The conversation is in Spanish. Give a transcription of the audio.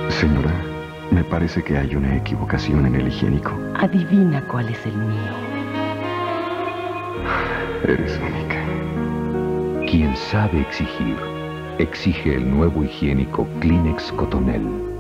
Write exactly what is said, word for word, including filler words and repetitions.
Señora, me parece que hay una equivocación en el higiénico. Adivina cuál es el mío. Eres única. Quien sabe exigir, exige el nuevo higiénico Kleenex Cotonel.